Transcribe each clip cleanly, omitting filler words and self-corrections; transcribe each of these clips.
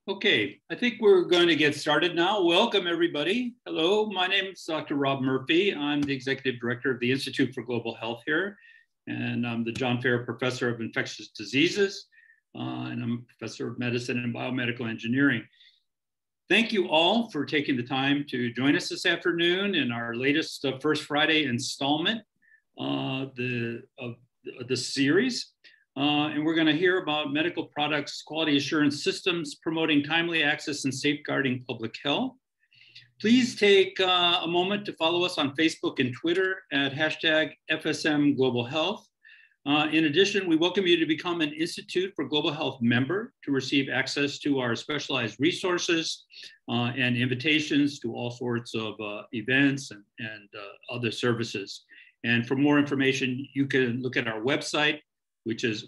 Okay, I think we're going to get started now. Welcome, everybody. Hello, my name is Dr. Rob Murphy. I'm the Executive Director of the Institute for Global Health here, and I'm the John Fair Professor of Infectious Diseases, and I'm a Professor of Medicine and Biomedical Engineering. Thank you all for taking the time to join us this afternoon in our latest First Friday installment of the series. And we're going to hear about medical products, quality assurance systems, promoting timely access and safeguarding public health. Please take a moment to follow us on Facebook and Twitter at #FSM Global Health. In addition, we welcome you to become an Institute for Global Health member to receive access to our specialized resources and invitations to all sorts of events and other services. And for more information, you can look at our website, which is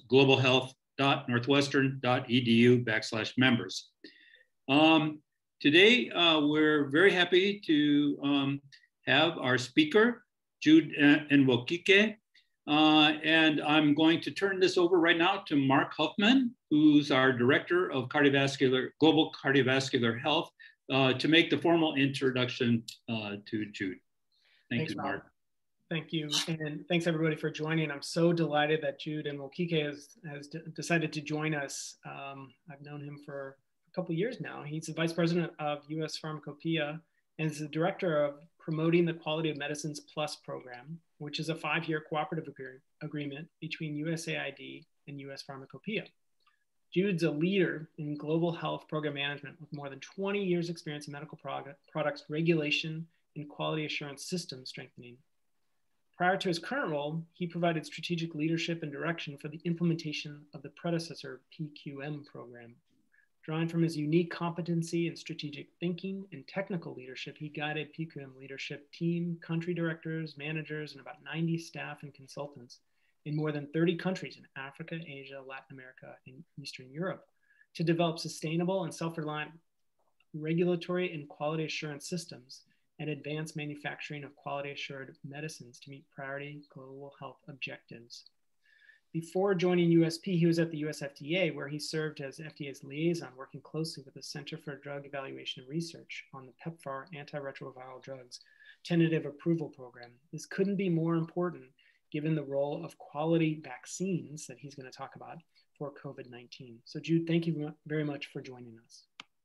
globalhealth.northwestern.edu/members. Today, we're very happy to have our speaker, Jude Nwokike, and I'm going to turn this over right now to Mark Huffman, who's our Director of Global Cardiovascular Health, to make the formal introduction to Jude. Thanks, you, Mark. Thank you, and thanks everybody for joining. I'm so delighted that Jude Nwokike has decided to join us. I've known him for a couple of years now. He's the Vice President of U.S. Pharmacopoeia and is the Director of Promoting the Quality of Medicines Plus program, which is a 5-year cooperative agreement between USAID and U.S. Pharmacopoeia. Jude's a leader in global health program management with more than 20 years experience in medical products regulation and quality assurance system strengthening. Prior to his current role, he provided strategic leadership and direction for the implementation of the predecessor PQM program. Drawing from his unique competency in strategic thinking and technical leadership, he guided PQM leadership team, country directors, managers, and about 90 staff and consultants in more than 30 countries in Africa, Asia, Latin America, and Eastern Europe to develop sustainable and self-reliant regulatory and quality assurance systems and advance manufacturing of quality assured medicines to meet priority global health objectives. Before joining USP, he was at the US FDA, where he served as FDA's liaison, working closely with the Center for Drug Evaluation and Research on the PEPFAR antiretroviral drugs tentative approval program. This couldn't be more important given the role of quality vaccines that he's going to talk about for COVID-19. So Jude, thank you very much for joining us.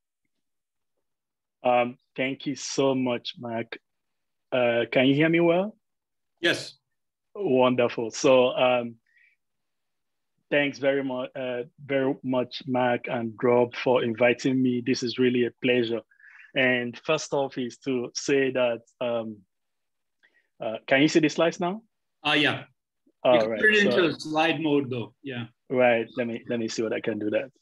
Thank you so much, Mark. Can you hear me well? Yes. Wonderful. So thanks very much, Mark and Rob, for inviting me. This is really a pleasure. And first off is to say that, can you see the slides now? Yeah. All you can right. turn it into slide mode though, yeah. Right, let me see what I can do that.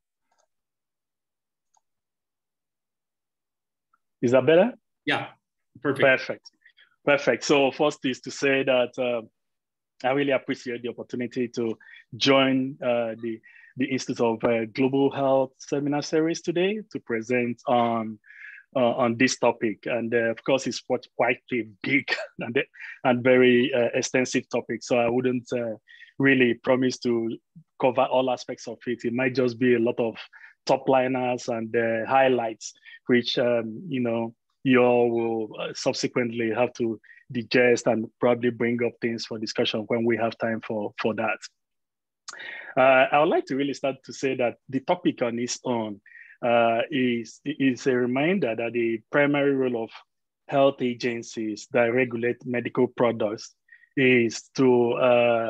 Is that better? Yeah, perfect. Perfect. So first is to say that I really appreciate the opportunity to join the Institute of Global Health seminar series today to present on this topic. And of course, it's quite a big and very extensive topic. So I wouldn't really promise to cover all aspects of it. It might just be a lot of top liners and highlights, which you all will subsequently have to digest and probably bring up things for discussion when we have time for that. I would like to really start to say that the topic on its own is a reminder that the primary role of health agencies that regulate medical products is to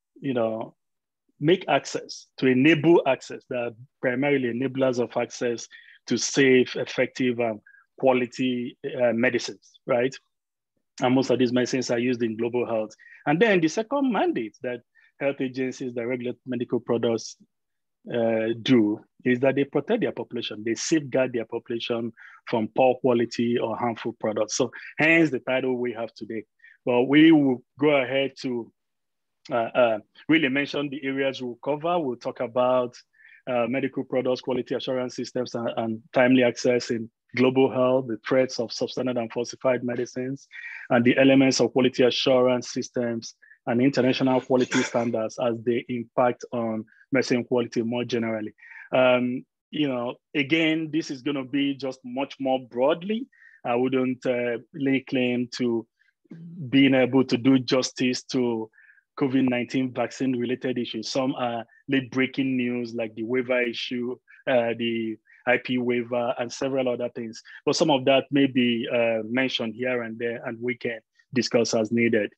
make access, to enable access, that are primarily enablers of access to safe, effective, and quality medicines, right? And most of these medicines are used in global health. And then the second mandate that health agencies that regulate medical products do is that they protect their population. They safeguard their population from poor quality or harmful products. So hence the title we have today. Well, we will go ahead to really mention the areas we'll cover. We'll talk about medical products, quality assurance systems, and timely access in global health, the threats of substandard and falsified medicines, and the elements of quality assurance systems and international quality standards as they impact on medicine quality more generally. again, this is going to be just much more broadly. I wouldn't lay claim to being able to do justice to COVID-19 vaccine related issues. Some are late breaking news like the waiver issue, the IP waiver, and several other things. But some of that may be mentioned here and there, and we can discuss as needed.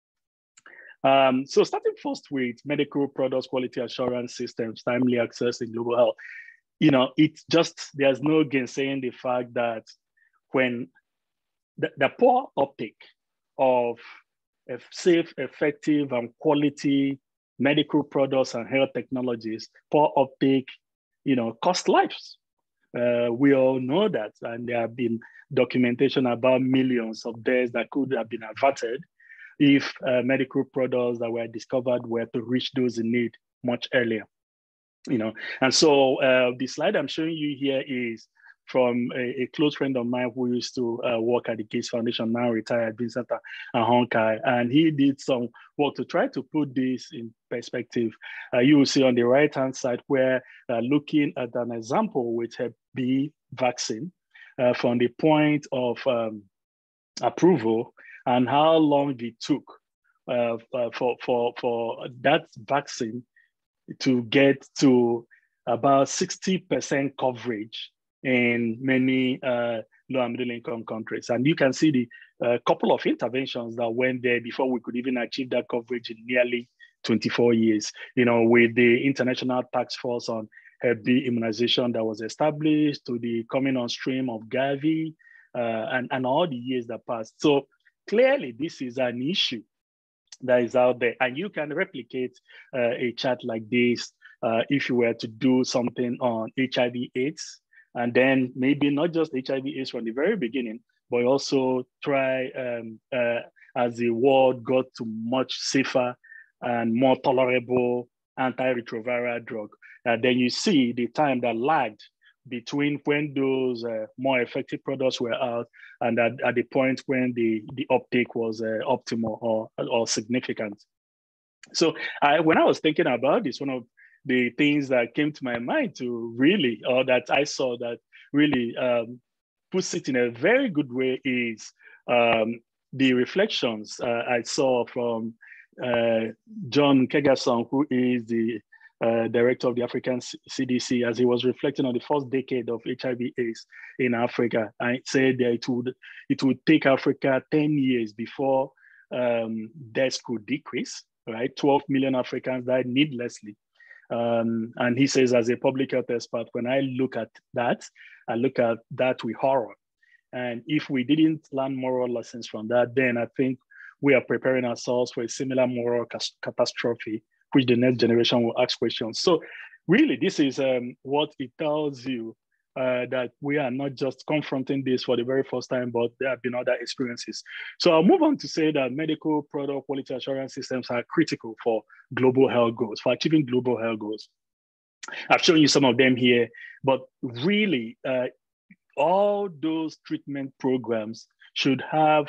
So starting first with medical products quality assurance systems, timely access in global health. It's just, there's no gainsaying the fact that when the poor uptake of safe, effective, and quality medical products and health technologies, poor uptake, cost lives. We all know that, and there have been documentation about millions of deaths that could have been averted if medical products that were discovered were to reach those in need much earlier. And so the slide I'm showing you here is from a close friend of mine who used to work at the Gates Foundation, now retired, Vincent Ahonkai, and he did some work to try to put this in perspective. You will see on the right-hand side where looking at an example with Hep B vaccine from the point of approval and how long it took for that vaccine to get to about 60% coverage in many low and middle income countries. And you can see the couple of interventions that went there before we could even achieve that coverage in nearly 24 years, with the International Task Force on Hep B immunization that was established, to the coming on stream of Gavi, and all the years that passed. So clearly this is an issue that is out there, and you can replicate a chart like this if you were to do something on HIV/AIDS, and then maybe not just HIV/AIDS from the very beginning, but also try as the world got to much safer and more tolerable antiretroviral drug. Then you see the time that lagged between when those more effective products were out and at the point when the uptake was optimal or significant. So when I was thinking about this, one of the things that came to my mind to really, or that I saw that really puts it in a very good way is the reflections I saw from John Nkengasong, who is the director of the African CDC, as he was reflecting on the first decade of HIV/AIDS in Africa. I said that it would take Africa 10 years before deaths could decrease, right? 12 million Africans died needlessly. And he says, as a public health expert, when I look at that, I look at that with horror. And if we didn't learn moral lessons from that, then I think we are preparing ourselves for a similar moral catastrophe, which the next generation will ask questions. So really, this is what it tells you, that we are not just confronting this for the very first time, but there have been other experiences. So I'll move on to say that medical product quality assurance systems are critical for global health goals, for achieving global health goals. I've shown you some of them here, but really, all those treatment programs should have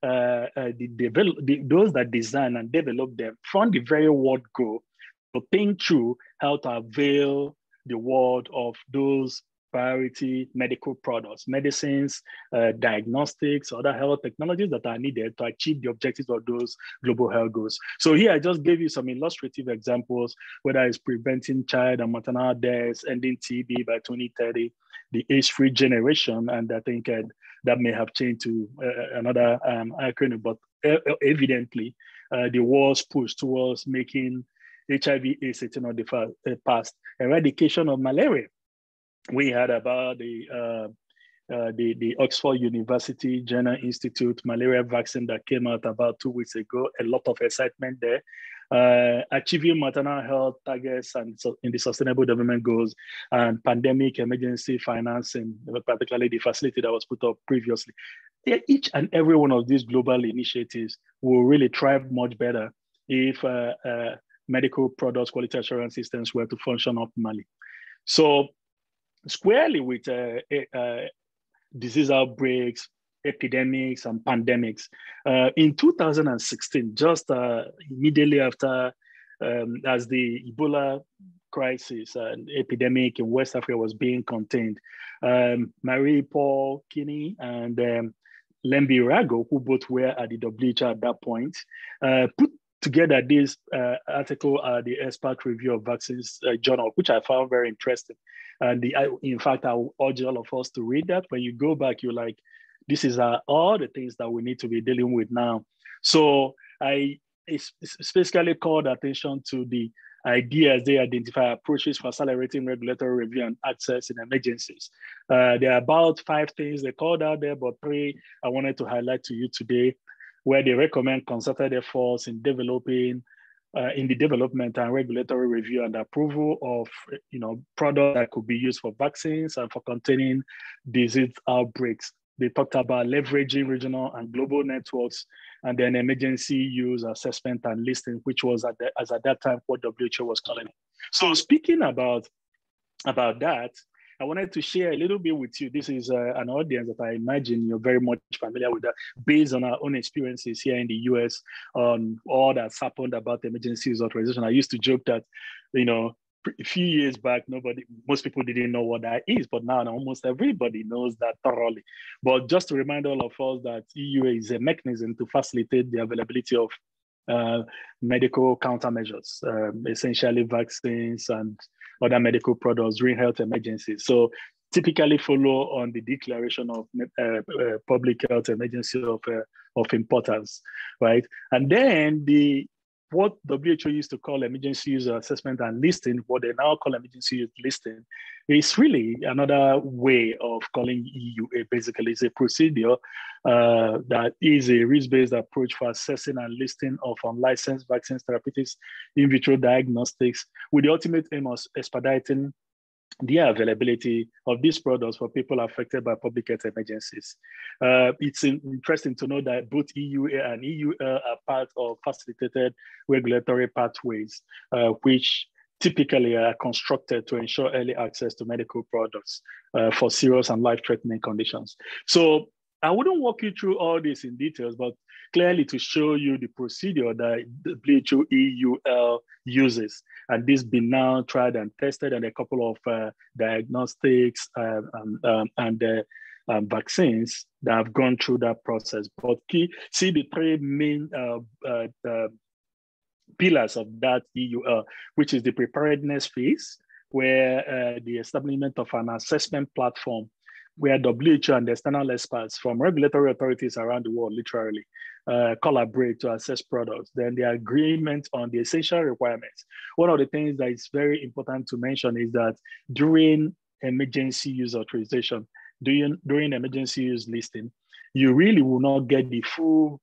those that design and develop them from the very word go to think through how to avail the world of those priority medical products, medicines, diagnostics, other health technologies that are needed to achieve the objectives of those global health goals. So here I just gave you some illustrative examples, whether it's preventing child and maternal deaths, ending TB by 2030, the AIDS-free generation, and I think that may have changed to another acronym, but evidently the world's push towards making HIV/AIDS a thing of the past, eradication of malaria. We had about the Oxford University Jenner Institute malaria vaccine that came out about 2 weeks ago. A lot of excitement there. Achieving maternal health targets and so in the Sustainable Development Goals and pandemic emergency financing, particularly the facility that was put up previously. Each and every one of these global initiatives will really thrive much better if medical products quality assurance systems were to function optimally. So squarely with disease outbreaks, epidemics, and pandemics. In 2016, just immediately after, as the Ebola crisis and epidemic in West Africa was being contained. Marie-Paul Kinney and Lembi Rago, who both were at the WHO at that point, put together this article at the Expert Review of Vaccines journal, which I found very interesting. And in fact, I will urge all of us to read that. When you go back, you're like, this is all the things that we need to be dealing with now. So I specifically called attention to the ideas they identify approaches for accelerating regulatory review and access in emergencies. There are about 5 things they called out there, but 3 I wanted to highlight to you today, where they recommend concerted efforts in developing, in the development and regulatory review and approval of, products that could be used for vaccines and for containing disease outbreaks. They talked about leveraging regional and global networks, and then emergency use assessment and listing, which was at that time what WHO was calling it. So speaking about that, I wanted to share a little bit with you. This is an audience that I imagine you're very much familiar with, that based on our own experiences here in the US on all that's happened about emergency use authorization. I used to joke that, a few years back, most people didn't know what that is, but now almost everybody knows that thoroughly. But just to remind all of us that EUA is a mechanism to facilitate the availability of medical countermeasures, essentially vaccines and other medical products during health emergencies. So typically follow on the declaration of public health emergency of importance, right? And then what WHO used to call emergency use assessment and listing, what they now call emergency use listing, is really another way of calling EUA. Basically, it's a procedure that is a risk-based approach for assessing and listing of unlicensed vaccines, therapeutics, in vitro diagnostics, with the ultimate aim of expediting the availability of these products for people affected by public health emergencies. It's interesting to know that both EUA and EUL are part of facilitated regulatory pathways, which typically are constructed to ensure early access to medical products for serious and life-threatening conditions. So I wouldn't walk you through all this in details, but clearly to show you the procedure that the WHO EUL uses. And this been now tried and tested, and a couple of diagnostics and vaccines that have gone through that process. But see the 3 main pillars of that EUL, which is the preparedness phase, where the establishment of an assessment platform where WHO and external experts from regulatory authorities around the world literally collaborate to assess products. Then the agreement on the essential requirements. One of the things that is very important to mention is that during emergency use authorization, during emergency use listing, you really will not get the full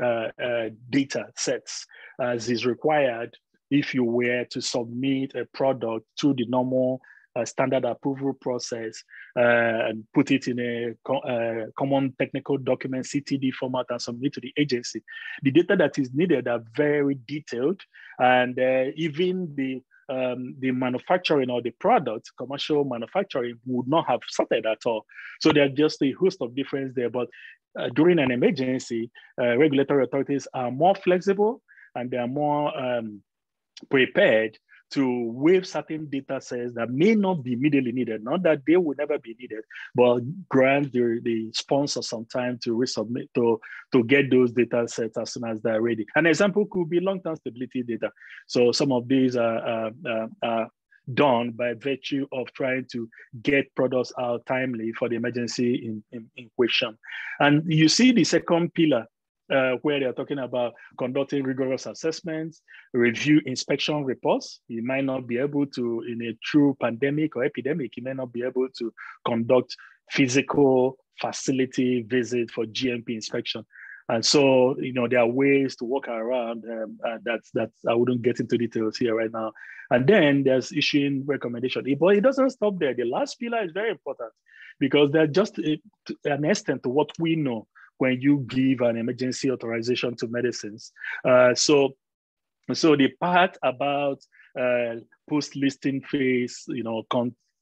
data sets as is required if you were to submit a product through the normal standard approval process and put it in a common technical document CTD format and submit to the agency. The data that is needed are very detailed, and even the manufacturing or the product, commercial manufacturing, would not have started at all. So there are just a host of difference there. But during an emergency, regulatory authorities are more flexible and they are more prepared to waive certain data sets that may not be immediately needed. Not that they will never be needed, but grant the sponsor some time to resubmit, to get those data sets as soon as they're ready. An example could be long-term stability data. So some of these are done by virtue of trying to get products out timely for the emergency in question. And you see the second pillar, where they're talking about conducting rigorous assessments, review inspection reports. You might not be able to, in a true pandemic or epidemic, you may not be able to conduct physical facility visit for GMP inspection. And so, there are ways to work around that's I wouldn't get into details here right now. And then there's issuing recommendation. But it doesn't stop there. The last pillar is very important because they're just an extent to what we know when you give an emergency authorization to medicines. So the part about post-listing phase,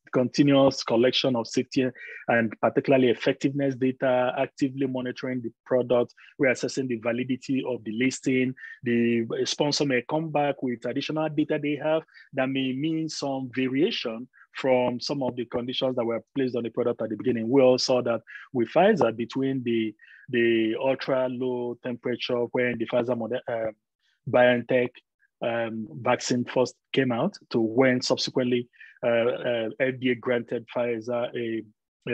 continuous collection of safety and particularly effectiveness data, actively monitoring the product, we're assessing the validity of the listing. The sponsor may come back with additional data they have that may mean some variation from some of the conditions that were placed on the product at the beginning. We all saw that with Pfizer between the ultra low temperature when the Pfizer BioNTech vaccine first came out to when subsequently FDA granted Pfizer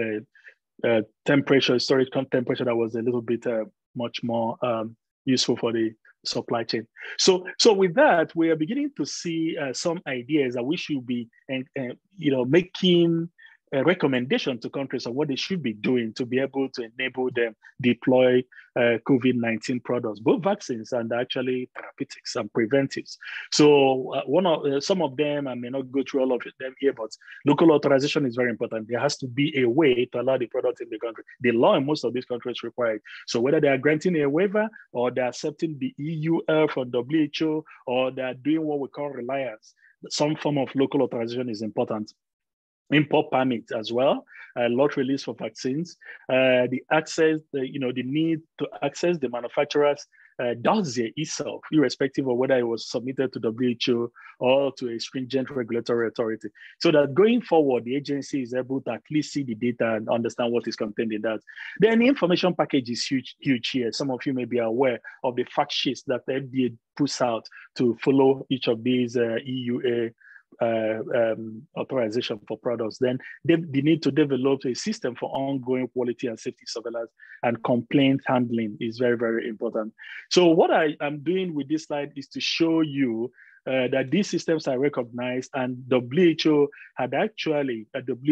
a temperature, storage temperature that was a little bit much more useful for the supply chain. So with that, we are beginning to see some ideas that we should be, making a recommendation to countries on what they should be doing to be able to enable them deploy COVID-19 products, both vaccines and actually therapeutics and preventives. So some of them, I may not go through all of them here, but local authorization is very important. There has to be a way to allow the product in the country. The law in most of these countries require it. So whether they are granting a waiver or they're accepting the EUL from WHO or they're doing what we call reliance, some form of local authorization is important. Import permit as well, lot release for vaccines, the access, the need to access the manufacturer's dossier itself, irrespective of whether it was submitted to WHO or to a stringent regulatory authority. So that going forward, the agency is able to at least see the data and understand what is contained in that. Then the information package is huge here. Some of you may be aware of the fact sheets that the FDA puts out to follow each of these EUA authorization for products. Then they need to develop a system for ongoing quality and safety surveillance, and complaint handling is very, very important. So what I am doing with this slide is to show you that these systems are recognized, and WHO had actually,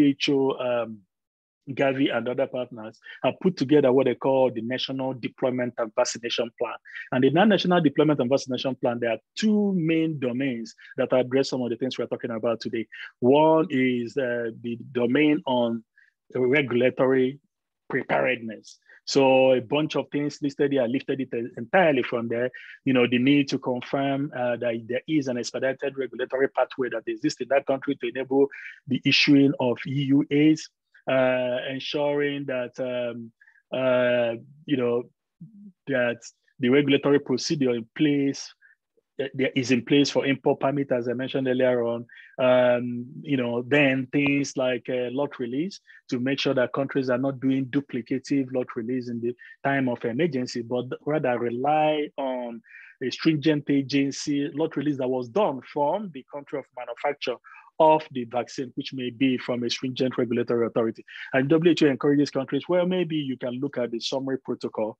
Gavi and other partners have put together what they call the National Deployment and Vaccination Plan. And in that National Deployment and Vaccination Plan, there are two main domains that address some of the things we're talking about today. One is the domain on regulatory preparedness. So a bunch of things listed here, I lifted it entirely from there. The need to confirm that there is an expedited regulatory pathway that exists in that country to enable the issuing of EUAs, ensuring that that the regulatory procedure in place is in place for import permit, as I mentioned earlier on. Then things like lot release to make sure that countries are not doing duplicative lot release in the time of emergency, but rather rely on a stringent agency lot release that was done from the country of manufacture of the vaccine, which may be from a stringent regulatory authority. And WHO encourages countries, well, maybe you can look at the summary protocol,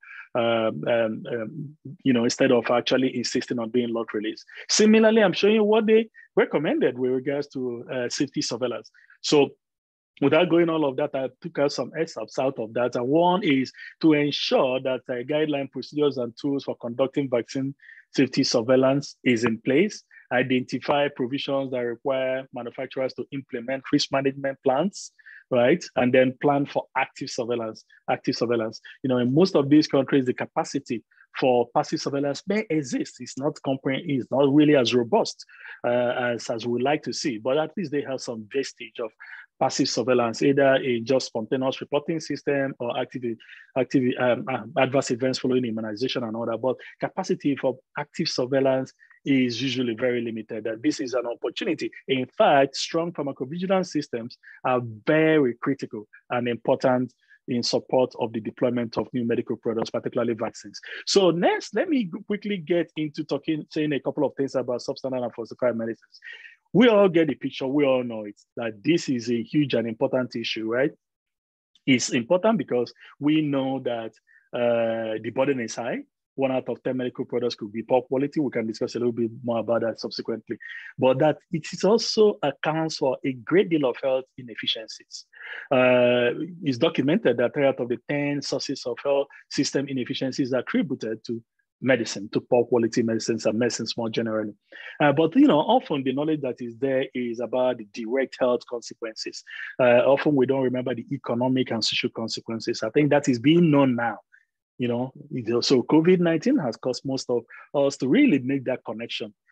instead of actually insisting on being lot release. Similarly, I'm showing you what they recommended with regards to safety surveillance. So without going all of that, I took out some excerpts out of that. And one is to ensure that guideline procedures and tools for conducting vaccine safety surveillance is in place. Identify provisions that require manufacturers to implement risk management plans, right? And then plan for active surveillance. In most of these countries, the capacity for passive surveillance may exist. It's not really as robust as we like to see, but at least they have some vestige of passive surveillance, either a just spontaneous reporting system or adverse events following immunization and all that. But capacity for active surveillance is usually very limited. And this is an opportunity. In fact, strong pharmacovigilance systems are very critical and important in support of the deployment of new medical products, particularly vaccines. So next, let me quickly get into saying a couple of things about substandard and falsified medicines. We all get the picture, we all know it, that this is a huge and important issue, right? It's important because we know that the burden is high. 1 out of 10 medical products could be poor quality. We can discuss a little bit more about that subsequently. But that it is also accounts for a great deal of health inefficiencies. It's documented that 3 out of the 10 sources of health system inefficiencies are attributed to medicine, to poor quality medicines and medicines more generally. But often the knowledge that is there is about the direct health consequences. Often we don't remember the economic and social consequences. I think that is being known now. So COVID-19 has caused most of us to really make that connection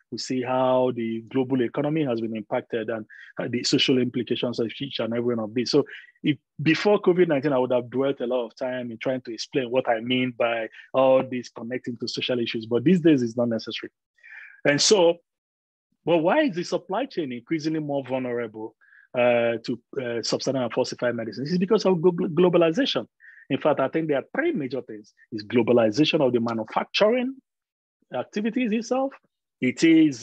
We see how the global economy has been impacted and the social implications of each and every one of these. So if before COVID-19, I would have dwelt a lot of time in trying to explain what I mean by all this connecting to social issues, but these days it's not necessary. And so, well, why is the supply chain increasingly more vulnerable to substandard and falsified medicines? It's because of globalization. In fact, I think there are three major things. It's globalization of the manufacturing activities itself. It is,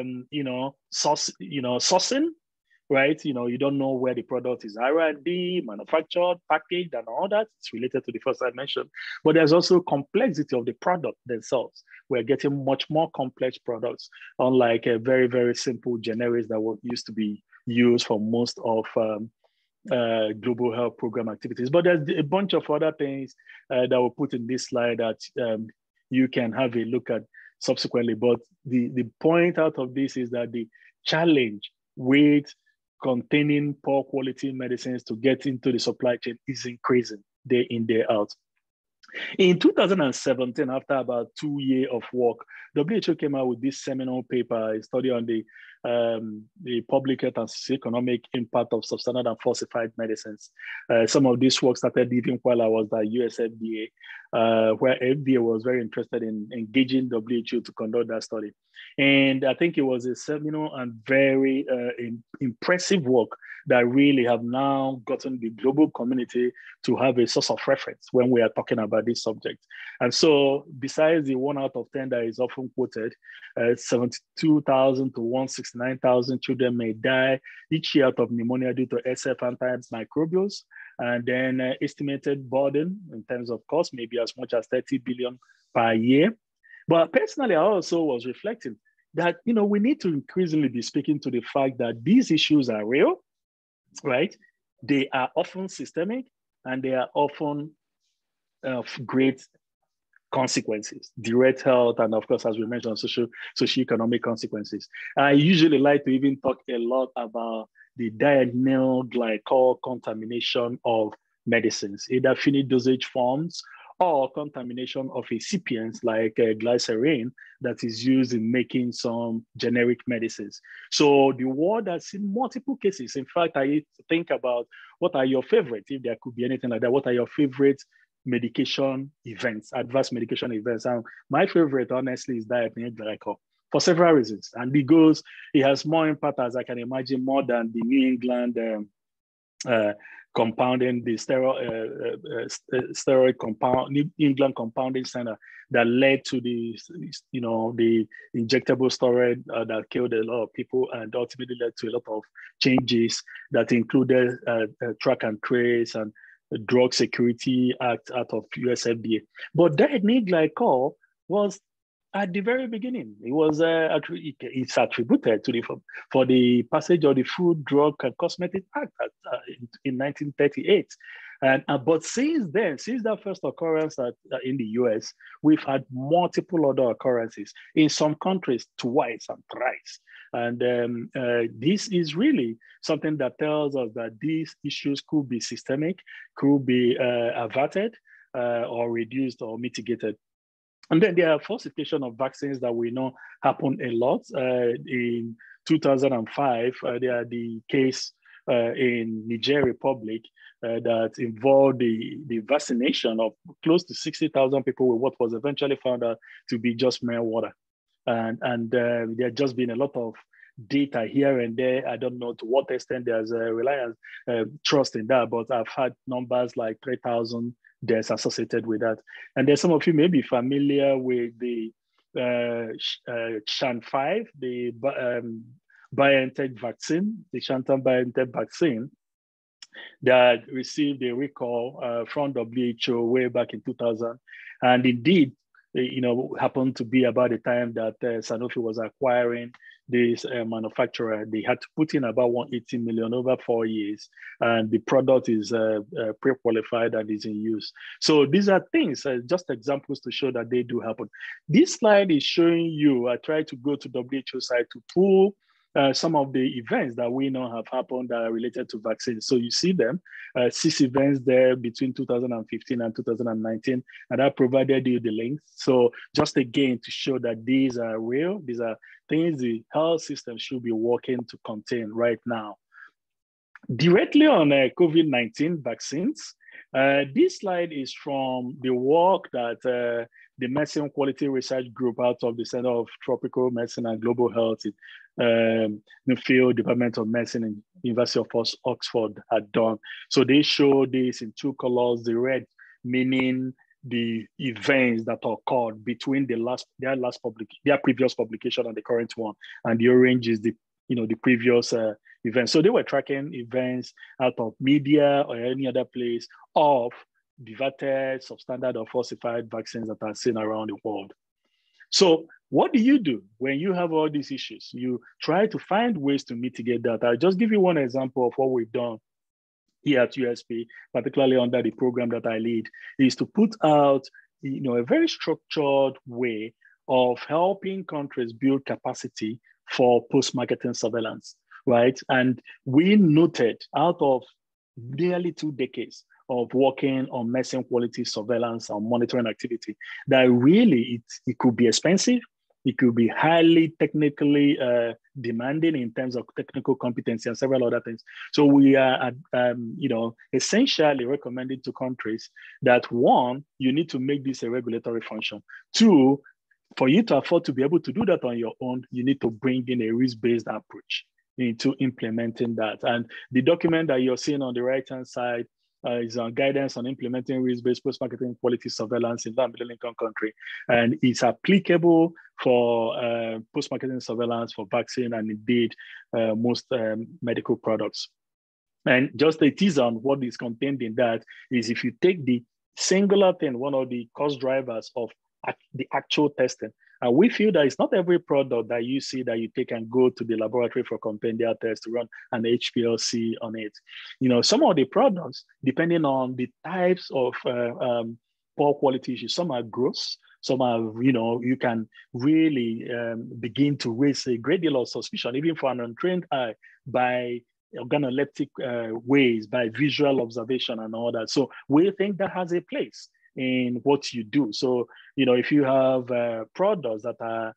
sourcing, right? You don't know where the product is R&D, manufactured, packaged, and all that. It's related to the first I mentioned. But there's also complexity of the product themselves. We're getting much more complex products, unlike a very, very simple generics that were used to be used for most of global health program activities. But there's a bunch of other things that we'll put in this slide that you can have a look at subsequently. But the point out of this is that the challenge with containing poor quality medicines to get into the supply chain is increasing day in, day out. In 2017, after about 2 years of work, WHO came out with this seminal paper, a study on the public health and socioeconomic impact of substandard and falsified medicines. Some of this work started even while I was at US FDA, where FDA was very interested in engaging WHO to conduct that study. And I think it was a seminal and very impressive work that really have now gotten the global community to have a source of reference when we are talking about this subject. And so besides the 1 out of 10 that is often quoted, 72,000 to 169,000 children may die each year out of pneumonia due to SF antimicrobials. And then estimated burden in terms of cost may be as much as 30 billion per year. But personally, I also was reflecting that, we need to increasingly be speaking to the fact that these issues are real, right? They are often systemic and they are often of great consequences, direct health, and of course, as we mentioned, socioeconomic consequences. I usually like to even talk a lot about the diadenyl glycol contamination of medicines, either finite dosage forms or contamination of excipients like glycerin that is used in making some generic medicines. So the world has seen multiple cases. In fact, I think about what are your favorites, if there could be anything like that, what are your favorite medication events, adverse medication events? And my favorite, honestly, is diadenyl glycol for several reasons. And it has more impact, as I can imagine, more than the New England compounding, the steroid compound, New England Compounding Center that led to the injectable steroid that killed a lot of people and ultimately led to a lot of changes that included track and trace and the Drug Security Act out of US FDA. But diadenyl glycol was at the very beginning. It was it's attributed to for the passage of the Food, Drug, and Cosmetic Act in 1938. But since then, since that first occurrence in the US, we've had multiple other occurrences in some countries twice and thrice. And this is really something that tells us that these issues could be systemic, could be averted or reduced or mitigated. And then there are falsification of vaccines that we know happen a lot. In 2005, there are the case in Niger Republic that involved the vaccination of close to 60,000 people with what was eventually found out to be just mere water. And there has just been a lot of data here and there. I don't know to what extent there's a reliance, trust in that, but I've had numbers like 3,000 deaths associated with that. And there's some of you may be familiar with the Shan 5, the BioNTech vaccine, the Shantan BioNTech vaccine that received a recall from WHO way back in 2000. And indeed, happened to be about the time that Sanofi was acquiring this manufacturer. They had to put in about 180 million over 4 years, and the product is pre-qualified and is in use. So these are things, just examples to show that they do happen. This slide is showing you, I tried to go to WHO site to pull some of the events that we know have happened that are related to vaccines. So you see them, 6 events there between 2015 and 2019, and I provided you the links. So just again, to show that these are real, these are things the health system should be working to contain right now. Directly on COVID-19 vaccines, this slide is from the work that the Medicine Quality Research Group out of the Center of Tropical Medicine and Global Health in the field Department of Medicine in University of Oxford had done. So they show this in 2 colors, the red meaning the events that occurred between their previous publication and the current one, and the orange is the previous events. So they were tracking events out of media or any other place of diverted, substandard, or falsified vaccines that are seen around the world. So what do you do when you have all these issues? You try to find ways to mitigate that. I'll just give you one example of what we've done here at USP, particularly under the program that I lead, is to put out a very structured way of helping countries build capacity for post-marketing surveillance, right? And we noted out of nearly 2 decades of working on medicine quality surveillance and monitoring activity that really it could be expensive, it could be highly technically demanding in terms of technical competency and several other things. So we are, essentially recommending to countries that 1, you need to make this a regulatory function. 2, for you to afford to be able to do that on your own, you need to bring in a risk-based approach into implementing that. And the document that you're seeing on the right-hand side is on guidance on implementing risk-based post-marketing quality surveillance in that middle-income country. And it's applicable for post-marketing surveillance for vaccine and indeed most medical products. And just a teaser on what is contained in that is if you take the singular thing, one of the cost drivers of the actual testing, and we feel that it's not every product that you see that you take and go to the laboratory for compendial test to run an HPLC on it. Some of the products, depending on the types of poor quality issues, some are gross, some are, you can really begin to raise a great deal of suspicion, even for an untrained eye, by organoleptic ways, by visual observation and all that. So we think that has a place in what you do. So, if you have products that are,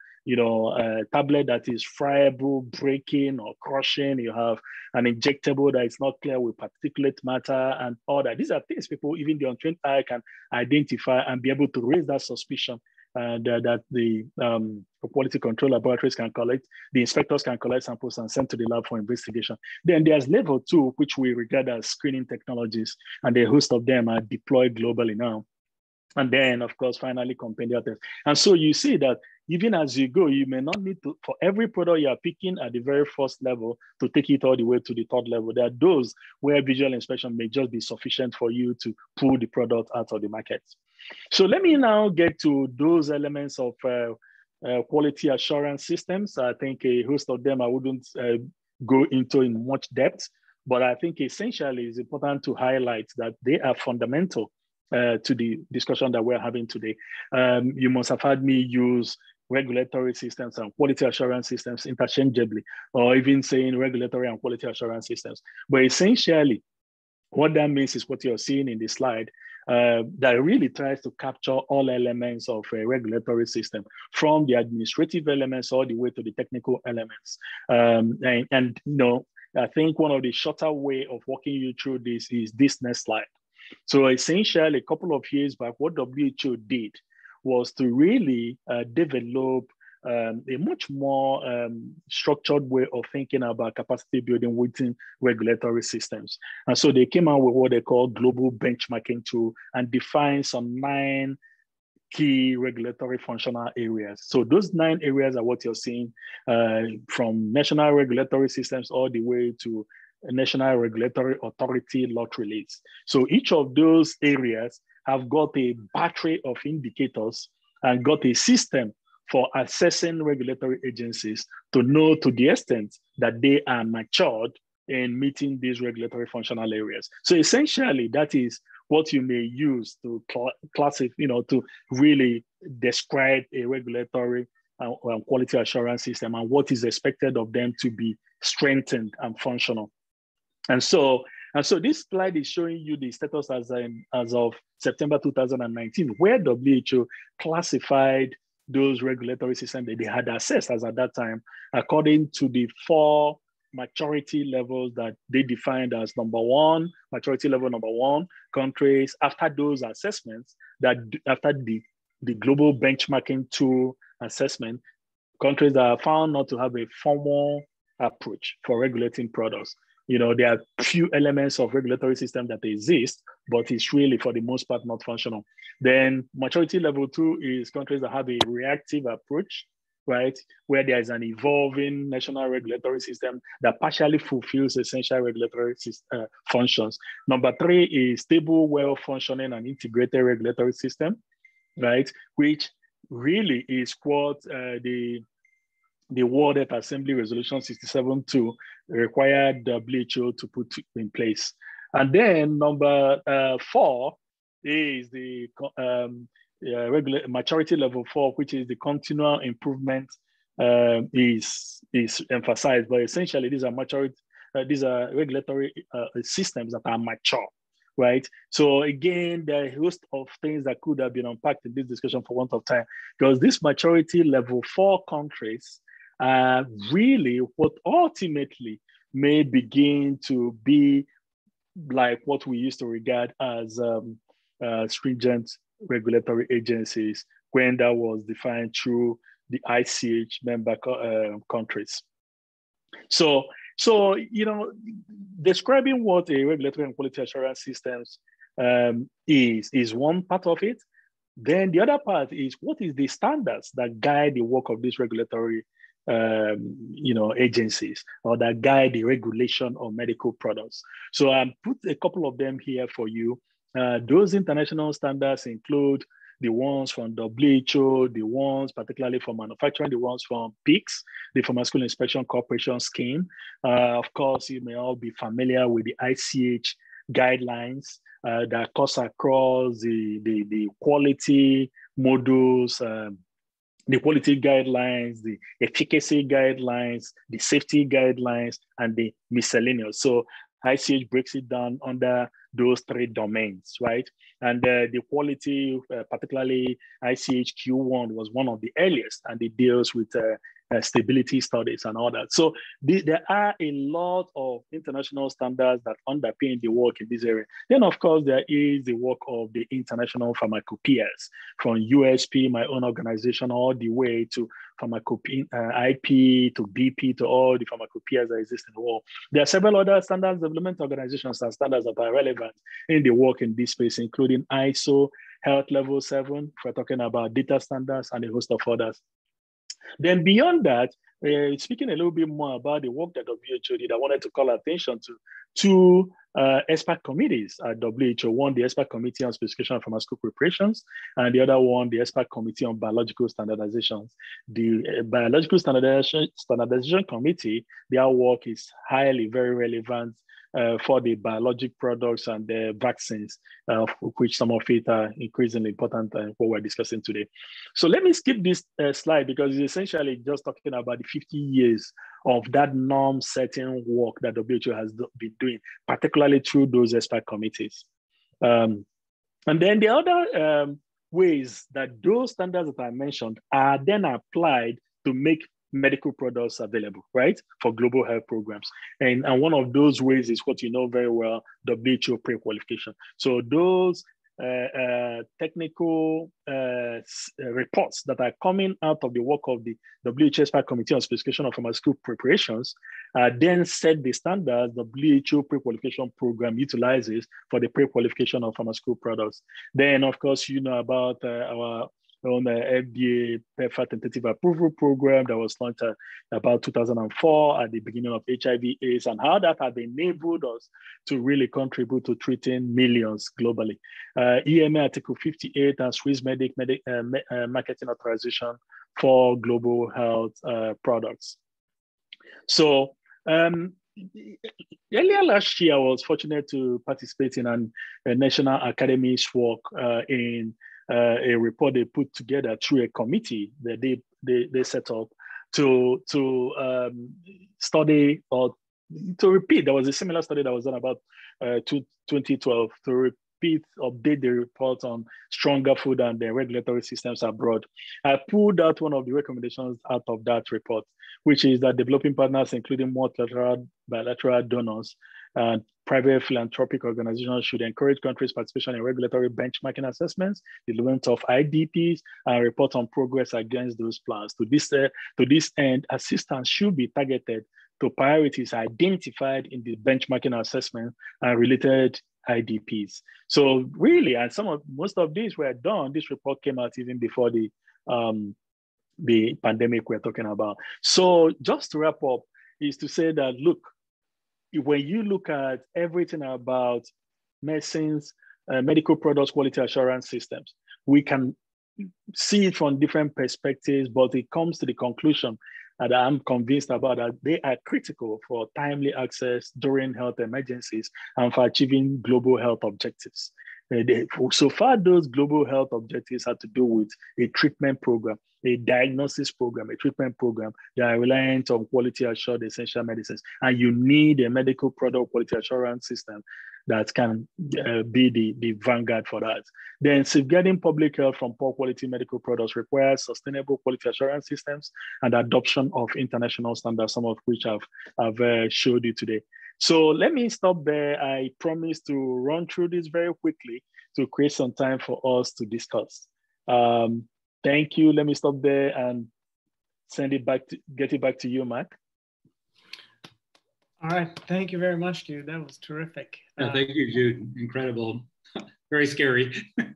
a tablet that is friable, breaking or crushing, you have an injectable that is not clear with particulate matter and all that. These are things people, even the untrained eye, can identify and be able to raise that suspicion that the quality control laboratories can collect, the inspectors can collect samples and send to the lab for investigation. Then there's level 2, which we regard as screening technologies, and a host of them are deployed globally now. And then, of course, finally, compendial tests. And so you see that even as you go, you may not need to, for every product you are picking at the very first level, to take it all the way to the 3rd level. There are those where visual inspection may just be sufficient for you to pull the product out of the market. So let me now get to those elements of quality assurance systems. I think a host of them I wouldn't go into in much depth, but I think essentially it's important to highlight that they are fundamental to the discussion that we're having today. You must have heard me use regulatory systems and quality assurance systems interchangeably, or even saying regulatory and quality assurance systems. But essentially, what that means is what you're seeing in the slide, that really tries to capture all elements of a regulatory system, from the administrative elements all the way to the technical elements. I think one of the shorter way of walking you through this is this next slide. So essentially, a couple of years back, what WHO did was to really develop a much more structured way of thinking about capacity building within regulatory systems. And so they came out with what they call global benchmarking tool and defined some 9 key regulatory functional areas. So those 9 areas are what you're seeing from national regulatory systems all the way to National Regulatory Authority lot release. So each of those areas have got a battery of indicators and got a system for assessing regulatory agencies to know to the extent that they are matured in meeting these regulatory functional areas. So essentially, that is what you may use to classify, to really describe a regulatory quality assurance system and what is expected of them to be strengthened and functional. And so this slide is showing you the status as of September 2019, where WHO classified those regulatory systems that they had assessed as at that time according to the 4 maturity levels that they defined as maturity level number one countries. After those assessments, after the global benchmarking tool assessment, countries that are found not to have a formal approach for regulating products. There are few elements of regulatory system that exist, but it's really for the most part not functional. Then maturity level 2 is countries that have a reactive approach, right? Where there is an evolving national regulatory system that partially fulfills essential regulatory functions. Number 3 is stable, well-functioning and integrated regulatory system, right? Which really is what the World Health Assembly Resolution 67.2 required WHO to put in place. And then number 4 is the maturity level 4, which is the continual improvement is emphasized. But essentially, these are regulatory systems that are mature, right? So again, there are a host of things that could have been unpacked in this discussion for want of time, because this maturity level 4 countries really what ultimately may begin to be like what we used to regard as stringent regulatory agencies when that was defined through the ICH member countries. So describing what a regulatory and quality assurance systems is one part of it. Then the other part is what is the standards that guide the work of these regulatory agencies, or that guide the regulation of medical products. So I put a couple of them here for you. Those international standards include the ones from WHO, the ones particularly for manufacturing, the ones from PICS, the Pharmaceutical Inspection Corporation Scheme. Of course, you may all be familiar with the ICH guidelines that cuts across the quality modules, the quality guidelines, the efficacy guidelines, the safety guidelines, and the miscellaneous. So ICH breaks it down under those 3 domains, right? And the quality, particularly ICH Q1 was one of the earliest, and it deals with stability studies and all that. So there are a lot of international standards that underpin the work in this area. Then, of course, there is the work of the international pharmacopoeias, from USP, my own organization, all the way to IP, to BP, to all the pharmacopoeias that exist in the world. There are several other standards development organizations and standards that are relevant in the work in this space, including ISO, Health Level 7, if we're talking about data standards, and a host of others. Then beyond that, speaking a little bit more about the work that WHO did, I wanted to call attention to 2 expert committees at WHO. One, the Expert Committee on Specification of Pharmaceutical Preparations, and the other one, the Expert Committee on Biological Standardizations. The Biological Standardization Committee, their work is very relevant for the biologic products and the vaccines, which some of it are increasingly important what we're discussing today. So let me skip this slide, because it's essentially just talking about the 50 years of that norm-setting work that WHO has been doing, particularly through those expert committees. And then the other ways that those standards that I mentioned are then applied to make medical products available, right, for global health programs. And one of those ways is what you know very well, WHO pre-qualification. So those technical reports that are coming out of the work of the WHO Expert Committee on Specification of Pharmaceutical Preparations then set the standards the WHO pre-qualification program utilizes for the pre-qualification of pharmaceutical products. Then, of course, you know about our on the FDA PEPFAR tentative approval program that was launched about 2004 at the beginning of HIV/AIDS, and how that has enabled us to really contribute to treating millions globally. EMA Article 58 and Swissmedic marketing authorization for global health products. So earlier last year, I was fortunate to participate in a National Academy's work in a report they put together through a committee that they set up to study or to repeat. There was a similar study that was done about 2012 to update the report on stronger food and the regulatory systems abroad. I pulled out one of the recommendations out of that report, which is that developing partners, including multilateral, bilateral donors, and private philanthropic organizations should encourage countries' participation in regulatory benchmarking assessments, development of IDPs, and report on progress against those plans. To this end, assistance should be targeted to priorities identified in the benchmarking assessment and related IDPs. So really, and most of these were done, this report came out even before the pandemic we're talking about. So just to wrap up is to say that, look, when you look at everything about medicines, medical products, quality assurance systems, we can see it from different perspectives, but it comes to the conclusion that I'm convinced about, that they are critical for timely access during health emergencies and for achieving global health objectives. So far, those global health objectives have to do with a treatment program, a diagnosis program, a treatment program that are reliant on quality assured essential medicines. And you need a medical product quality assurance system that can be the vanguard for that. Then safeguarding public health from poor quality medical products requires sustainable quality assurance systems and adoption of international standards, some of which I've showed you today. So let me stop there. I promise to run through this very quickly to create some time for us to discuss. Thank you. Let me stop there and get it back to you, Mark. All right. Thank you very much, Jude. That was terrific. Yeah, thank you, Jude. Incredible. Very scary.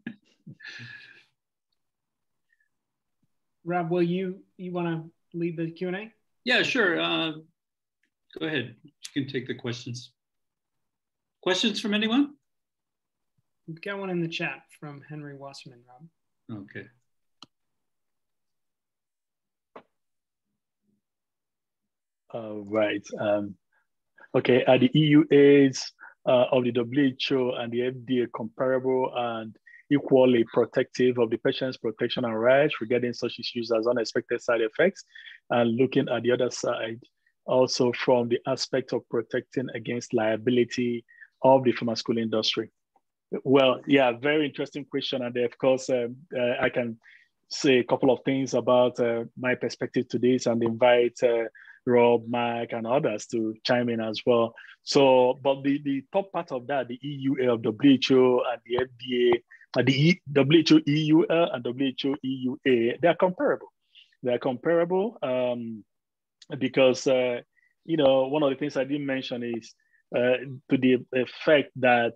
Rob, will you want to lead the Q&A? Yeah, sure. Go ahead. You can take the questions. Questions from anyone? We've got one in the chat from Henry Wasserman, Rob. Okay. Right. Okay, are the EUAs of the WHO and the FDA comparable and equally protective of the patient's protection and rights regarding such issues as unexpected side effects? And looking at the other side, also from the aspect of protecting against liability of the pharmaceutical industry. Well, yeah, very interesting question. And of course, I can say a couple of things about my perspective to this and invite Rob, Mark, and others to chime in as well. So, but the top part of that, the EUA of WHO and the FDA, the WHO EUL and WHO EUA, they are comparable. They are comparable because, you know, one of the things I didn't mention is to the effect that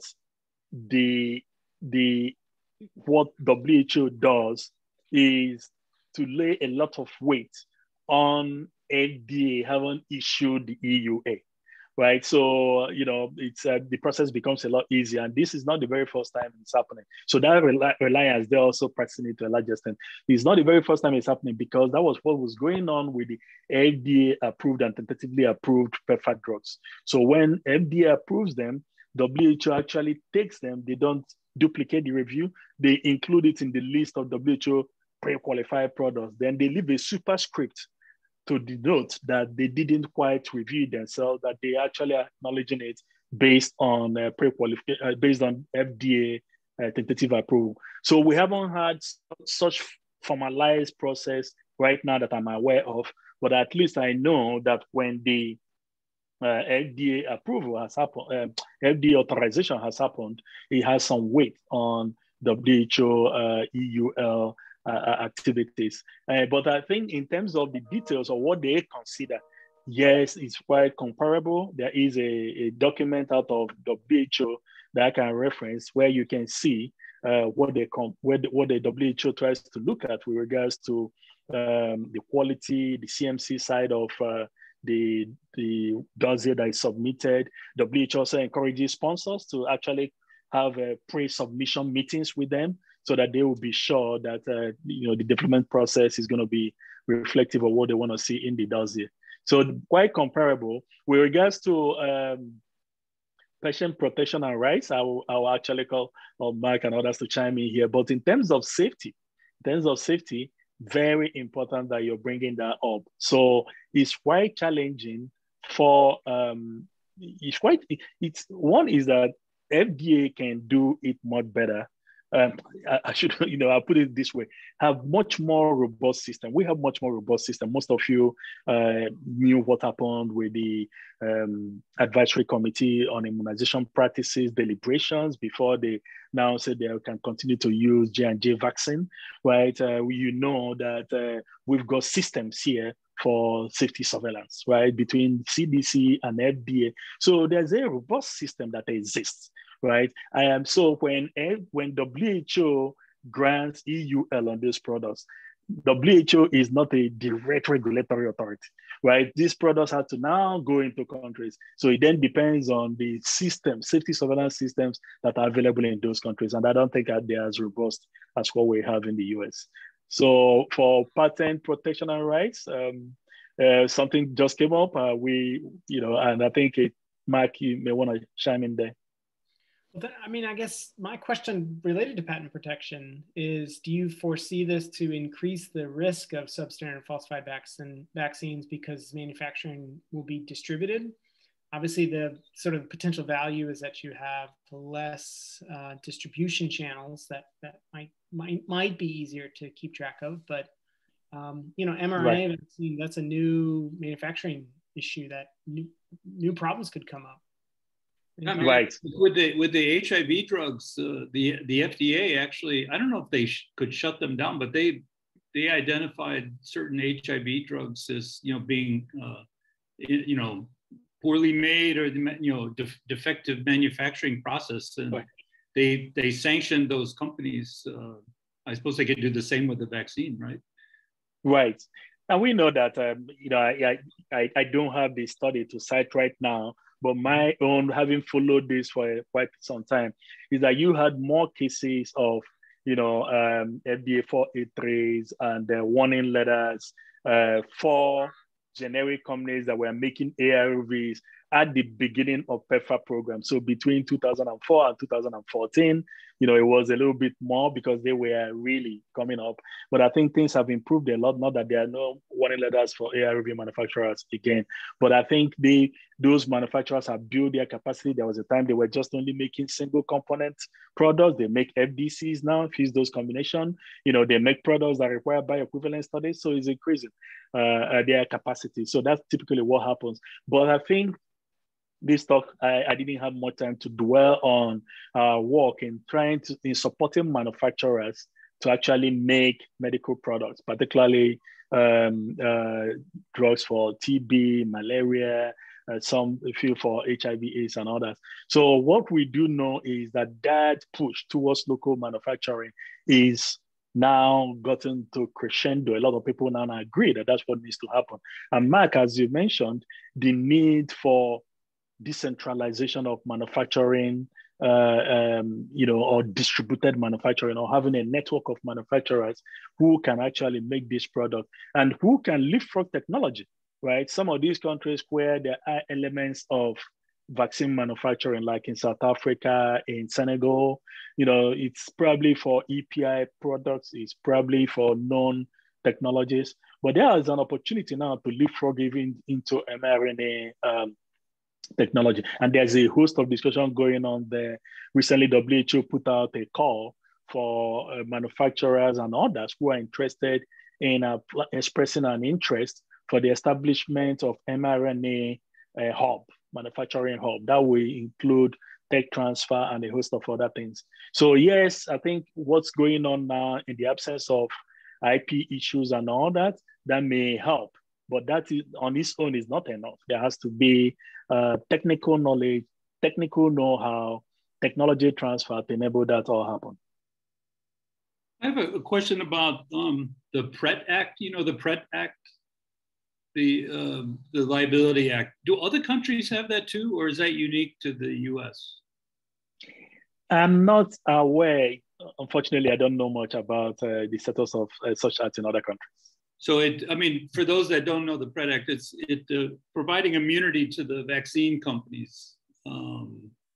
what WHO does is to lay a lot of weight on FDA haven't issued the EUA, right? So, you know, it's the process becomes a lot easier. And this is not the very first time it's happening. So that reliance, they're also practicing it to a large extent. It's not the very first time it's happening because that was what was going on with the FDA approved and tentatively approved PEPFAR drugs. So when FDA approves them, WHO actually takes them, they don't duplicate the review, they include it in the list of WHO pre-qualified products. Then they leave a superscript to denote that they didn't quite review themselves, that they actually are acknowledging it based on pre-qualification, based on FDA tentative approval. So we haven't had such formalized process right now that I'm aware of, but at least I know that when the FDA approval has happened, FDA authorization has happened, it has some weight on WHO, EUL, activities. But I think in terms of the details of what they consider, yes, it's quite comparable. There is a document out of WHO that I can reference where you can see what the WHO tries to look at with regards to the quality, the CMC side of the dossier that is submitted. WHO also encourages sponsors to actually have pre-submission meetings with them, so that they will be sure that you know, the development process is going to be reflective of what they want to see in the dossier. So quite comparable. With regards to patient protection and rights, I will actually call on Mark and others to chime in here. But in terms of safety, very important that you're bringing that up. So it's quite challenging for, it's one is that FDA can do it much better. I should, I'll put it this way, have much more robust system. We have much more robust system. Most of you knew what happened with the advisory committee on immunization practices deliberations before they now said they can continue to use J&J vaccine, right? You know that we've got systems here for safety surveillance, right? Between CDC and FDA. So there's a robust system that exists, right? So when WHO grants EUL on these products, WHO is not a direct regulatory authority, right? These products have to now go into countries. So it then depends on the system, safety surveillance systems that are available in those countries. And I don't think that they're as robust as what we have in the US. So for patent protection and rights, something just came up. And I think Mark, you may want to chime in there. Well, I guess my question related to patent protection is, do you foresee this to increase the risk of substandard falsified vaccines because manufacturing will be distributed? Obviously, the sort of potential value is that you have less distribution channels that might be easier to keep track of. But mRNA vaccine, that's a new manufacturing issue that new problems could come up. Right. With the HIV drugs, the FDA actually, I don't know if they could shut them down, but they identified certain HIV drugs as being poorly made or defective manufacturing process, and they sanctioned those companies. I suppose they could do the same with the vaccine, right? Right, and we know that I don't have the study to cite right now. But my own, having followed this for quite some time, is that you had more cases of, FDA 483s and warning letters for generic companies that were making ARVs at the beginning of PEPFAR program. So between 2004 and 2014, it was a little bit more because they were really coming up. But I think things have improved a lot. Not that there are no warning letters for ARV manufacturers again, but I think those manufacturers have built their capacity. There was a time they were just only making single component products. They make FDCs now, fuse dose combination. They make products that require bioequivalent studies. So it's increasing their capacity. So that's typically what happens. But I think this talk, I didn't have much time to dwell on work in supporting manufacturers to actually make medical products, particularly drugs for TB, malaria, a few for HIV/AIDS and others. So what we do know is that push towards local manufacturing is now gotten to crescendo. A lot of people now agree that that's what needs to happen. And Mark, as you mentioned, the need for decentralization of manufacturing, or distributed manufacturing, or having a network of manufacturers who can actually make this product and who can leapfrog technology, right? Some of these countries where there are elements of vaccine manufacturing, like in South Africa, in Senegal, it's probably for EPI products, it's probably for known technologies, but there is an opportunity now to leapfrog even into mRNA technology. And there's a host of discussion going on there. Recently, WHO put out a call for manufacturers and others who are interested in expressing an interest for the establishment of mRNA manufacturing hub. That will include tech transfer and a host of other things. So yes, I think what's going on now in the absence of IP issues and all that may help. But that is, on its own, is not enough. There has to be technical knowledge, technical know-how, technology transfer to enable that all happen. I have a question about the PRET Act. The PRET Act, the Liability Act. Do other countries have that too, or is that unique to the US? I'm not aware. Unfortunately, I don't know much about the status of such acts in other countries. So for those that don't know the PRET Act, it's providing immunity to the vaccine companies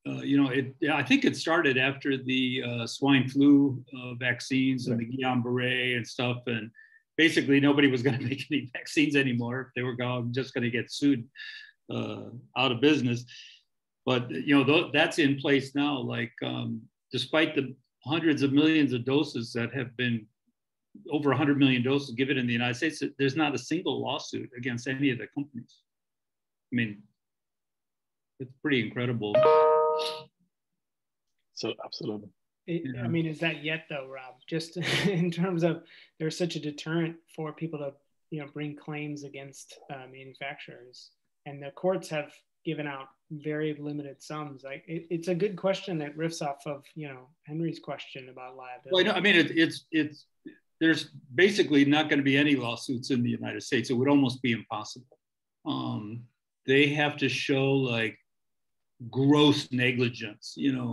I think it started after the swine flu vaccines and the Guillain-Barré and stuff. And basically nobody was going to make any vaccines anymore. They were just going to get sued out of business. But, that's in place now. Like, despite the hundreds of millions of doses that have been, over 100 million doses given in the United States, there's not a single lawsuit against any of the companies. I mean, it's pretty incredible. So absolutely. I mean, is that yet though, Rob? Just in terms of there's such a deterrent for people to, bring claims against manufacturers, and the courts have given out very limited sums. Like it's a good question that riffs off of, Henry's question about liability. Well, I mean, it's there's basically not going to be any lawsuits in the United States. It would almost be impossible. They have to show like gross negligence,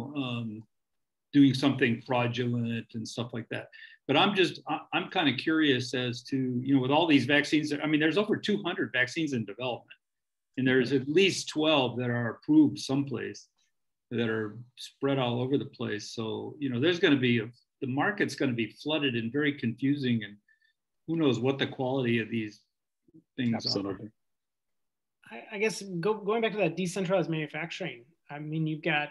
doing something fraudulent and stuff like that. But I'm kind of curious as to, with all these vaccines, I mean, there's over 200 vaccines in development, and there's at least 12 that are approved someplace that are spread all over the place. So, there's going to be, the market's going to be flooded and very confusing, and who knows what the quality of these things Absolutely. are. I guess going back to that decentralized manufacturing, I mean, you've got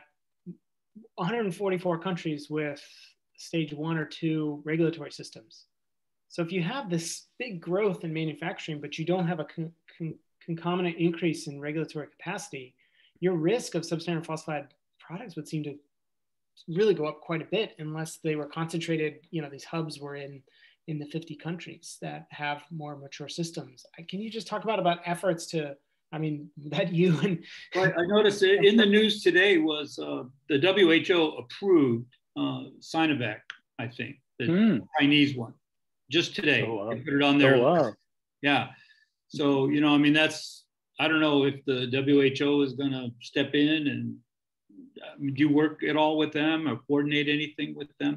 144 countries with stage 1 or 2 regulatory systems. So if you have this big growth in manufacturing, but you don't have a concomitant increase in regulatory capacity, your risk of substandard falsified products would seem to really go up quite a bit, unless they were concentrated, these hubs were in the 50 countries that have more mature systems. Can you just talk about efforts to, that you and... Well, I noticed in the news today was the WHO approved Sinovac, I think, the Chinese one, just today. Oh, wow. They put it on their wow. Yeah. So, that's, I don't know if the WHO is going to step in, and do you work at all with them or coordinate anything with them?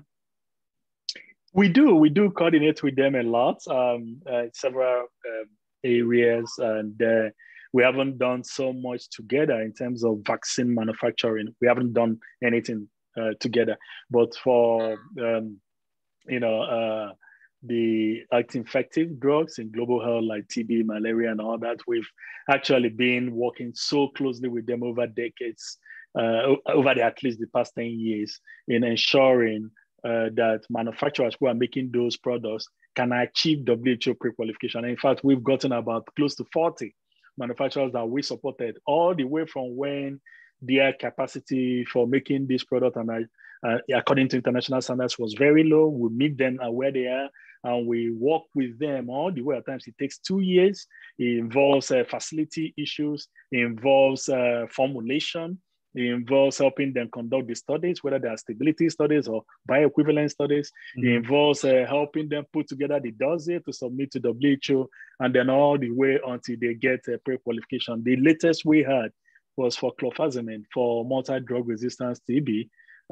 We do coordinate with them a lot, several areas, and we haven't done so much together in terms of vaccine manufacturing. We haven't done anything together, but for the anti-infective drugs in global health like TB, malaria, and all that, we've actually been working so closely with them over decades, at least the past 10 years, in ensuring that manufacturers who are making those products can achieve WHO pre-qualification. In fact, we've gotten about close to 40 manufacturers that we supported, all the way from when their capacity for making this product and according to international standards was very low. We meet them where they are, and we work with them all the way. At times it takes 2 years. It involves facility issues, it involves formulation, it involves helping them conduct the studies, whether they are stability studies or bioequivalent studies. Mm-hmm. It involves helping them put together the dossier to submit to WHO, and then all the way until they get pre-qualification. The latest we had was for clofazimine for multi-drug resistance TB,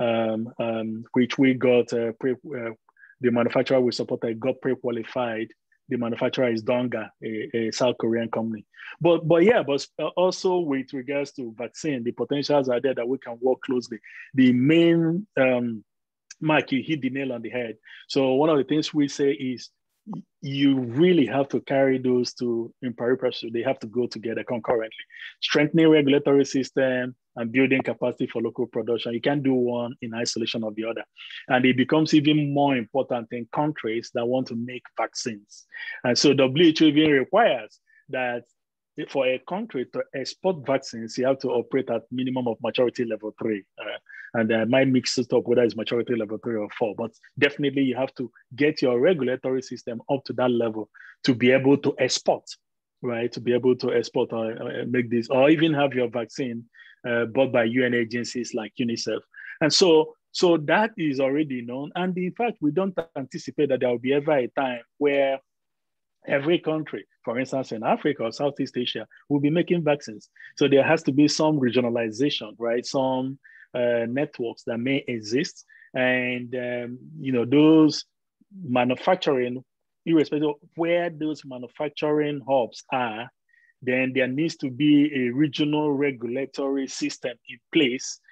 which we got, the manufacturer we supported got pre-qualified. The manufacturer is Donga, a South Korean company. But also with regards to vaccine, the potentials are there that we can work closely. The main, Mark, you hit the nail on the head. So one of the things we say is you really have to carry those two in pari passu. They have to go together concurrently. Strengthening regulatory system and building capacity for local production. You can't do one in isolation of the other. And it becomes even more important in countries that want to make vaccines. And so WHO even requires that for a country to export vaccines, you have to operate at minimum of maturity level 3. And I might mix it up whether it's maturity level 3 or 4, but definitely you have to get your regulatory system up to that level to be able to export, right? To be able to export or make this, or even have your vaccine bought by UN agencies like UNICEF. And so that is already known. And in fact, we don't anticipate that there will be ever a time where every country, for instance, in Africa or Southeast Asia, will be making vaccines. So there has to be some regionalization, right? Some networks that may exist. And, those manufacturing, irrespective of where those manufacturing hubs are, then there needs to be a regional regulatory system in place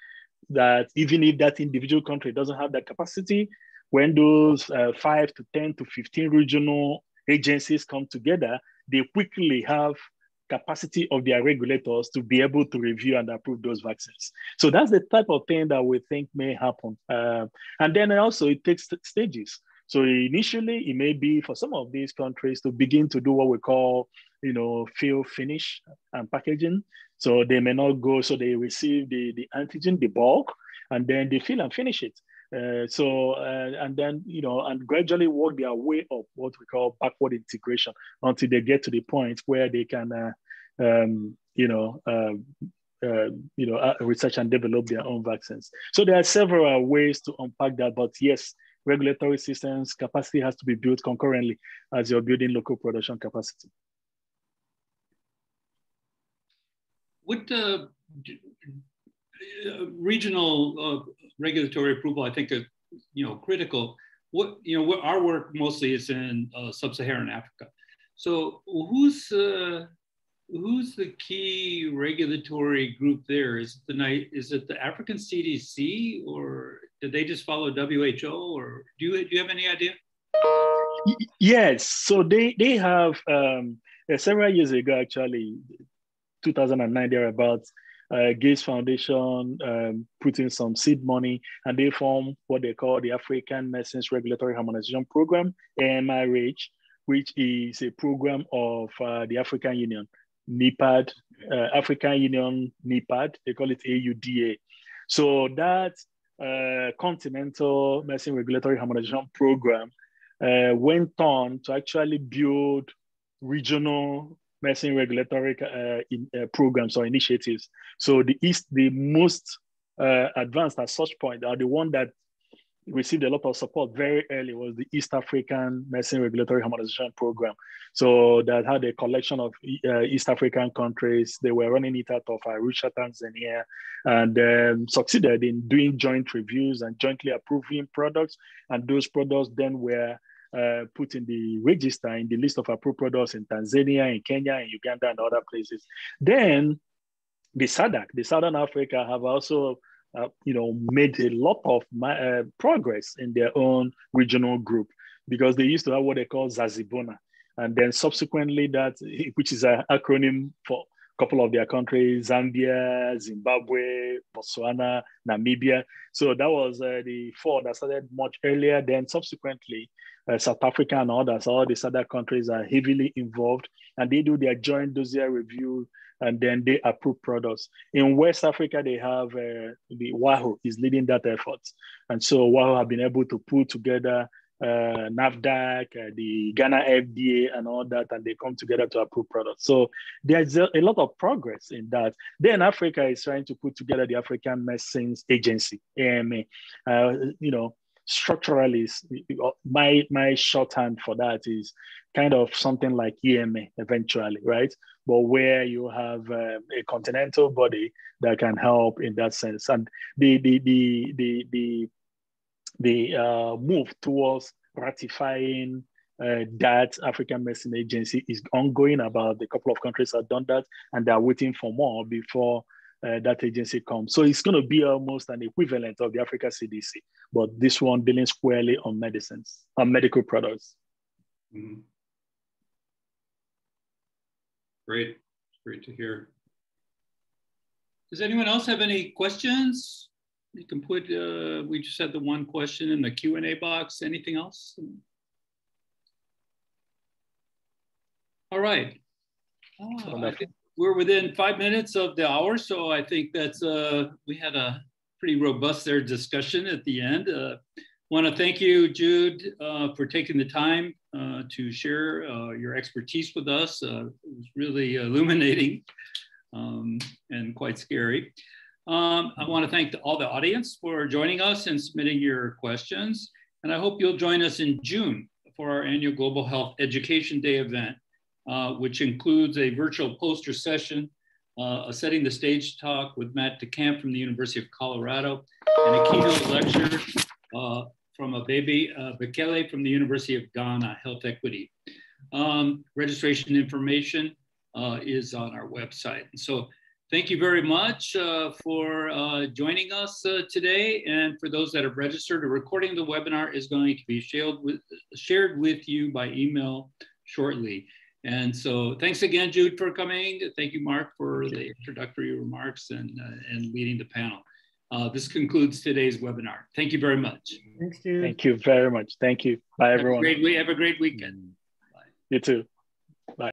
that even if that individual country doesn't have that capacity, when those 5 to 10 to 15 regional agencies come together, they quickly have capacity of their regulators to be able to review and approve those vaccines. So that's the type of thing that we think may happen. And then also it takes stages. So initially it may be for some of these countries to begin to do what we call, fill, finish, and packaging. So they may not go, so they receive the antigen, the bulk, and then they fill and finish it. And then, and gradually work their way up what we call backward integration until they get to the point where they can, research and develop their own vaccines. So there are several ways to unpack that, but yes, regulatory systems capacity has to be built concurrently as you're building local production capacity. What regional regulatory approval, I think, is critical. What our work mostly is in sub-Saharan Africa. So who's the key regulatory group there? Is it the African CDC, or did they just follow WHO, or do you have any idea? Yes, so they have several years ago, actually, 2009 thereabouts, Gates Foundation put in some seed money, and they formed what they call the African Medicines Regulatory Harmonization Program, AMRH, which is a program of the African Union, NEPAD, African Union NEPAD, they call it AUDA. So that Continental Medicine Regulatory Harmonization Program went on to actually build regional medicine regulatory programs or initiatives. So the most advanced at such point, are the one that received a lot of support very early, was the East African Medicine Regulatory Harmonization Program. So that had a collection of East African countries. They were running it out of Arusha, Tanzania, and succeeded in doing joint reviews and jointly approving products. And those products then were put in the register, in the list of approved products in Tanzania, in Kenya, in Uganda, and other places. Then the SADC, the Southern Africa, have also made a lot of progress in their own regional group, because they used to have what they call Zazibona. And then subsequently that, which is an acronym for a couple of their countries, Zambia, Zimbabwe, Botswana, Namibia. So that was the four that started much earlier. Then subsequently, South Africa and others, all these other countries are heavily involved, and they do their joint dossier review, and then they approve products. In West Africa, they have the WAHO is leading that effort. And so WAHO have been able to put together NAFDAC, the Ghana FDA and all that, and they come together to approve products. So there's a lot of progress in that. Then Africa is trying to put together the African Medicines Agency, AMA. Structurally, my shorthand for that is kind of something like EMA eventually, right? But where you have a continental body that can help in that sense, and the move towards ratifying that African Medicine Agency is ongoing. About a couple of countries have done that, and they're waiting for more before that agency comes. So it's going to be almost an equivalent of the Africa CDC, but this one dealing squarely on medicines, on medical products. Mm-hmm. Great, great to hear. Does anyone else have any questions? You can put, we just had the one question in the Q&A box. Anything else? All right. I think we're within 5 minutes of the hour, so I think that's, we had a pretty robust discussion at the end. Want to thank you, Jude, for taking the time to share your expertise with us. It was really illuminating and quite scary. I want to thank all the audience for joining us and submitting your questions. And I hope you'll join us in June for our annual Global Health Education Day event, which includes a virtual poster session, a Setting the Stage talk with Matt DeCamp from the University of Colorado, and a keynote lecture from Abebe Bekele from the University of Ghana, Health Equity. Registration information is on our website. And so thank you very much for joining us today. And for those that have registered, a recording of the webinar is going to be shared with you by email shortly. And so thanks again, Jude, for coming. Thank you, Mark, for the introductory remarks and leading the panel. This concludes today's webinar. Thank you very much. Thanks, Jude. Thank you very much. Thank you. Bye, everyone. Have a great weekend. Bye. You too.